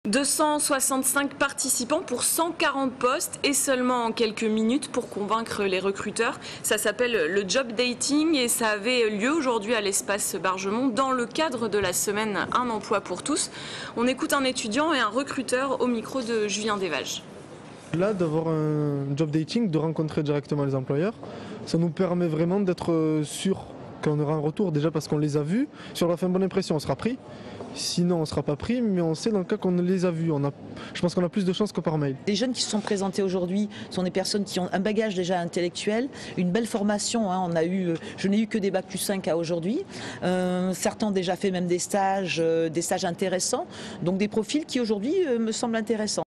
265 participants pour 140 postes et seulement en quelques minutes pour convaincre les recruteurs. Ça s'appelle le job dating et ça avait lieu aujourd'hui à l'espace Bargemont dans le cadre de la semaine Un emploi pour tous. On écoute un étudiant et un recruteur au micro de Julien Desvages. Là, d'avoir un job dating, de rencontrer directement les employeurs, ça nous permet vraiment d'être sûr qu'on aura un retour, déjà parce qu'on les a vus. Si on leur fait une bonne impression, on sera pris. Sinon, on ne sera pas pris, mais on sait dans le cas qu'on les a vus. Je pense qu'on a plus de chances que par mail. Les jeunes qui se sont présentés aujourd'hui sont des personnes qui ont un bagage déjà intellectuel, une belle formation. Je n'ai eu que des bac plus 5 à aujourd'hui. Certains ont déjà fait même des stages intéressants. Donc des profils qui aujourd'hui me semblent intéressants.